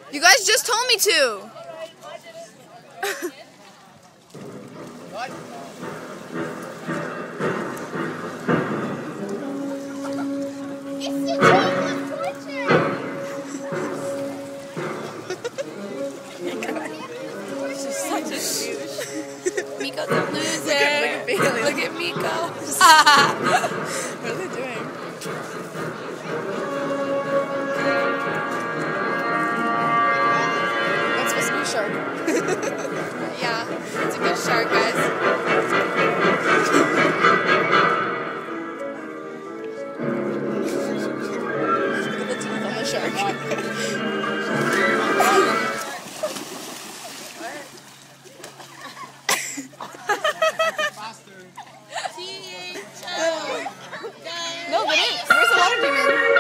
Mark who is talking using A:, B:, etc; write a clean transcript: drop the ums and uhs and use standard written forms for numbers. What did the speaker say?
A: You guys just told me to.
B: She's such a douche.
A: Miko's a loser.
B: Look at Bailey.
A: Look at Miko.
B: What are they doing? That's supposed to be a shark.
A: Yeah, it's a good shark, guys.
B: Look at the teeth on the shark.
A: No, they didn't. Where's the water demon?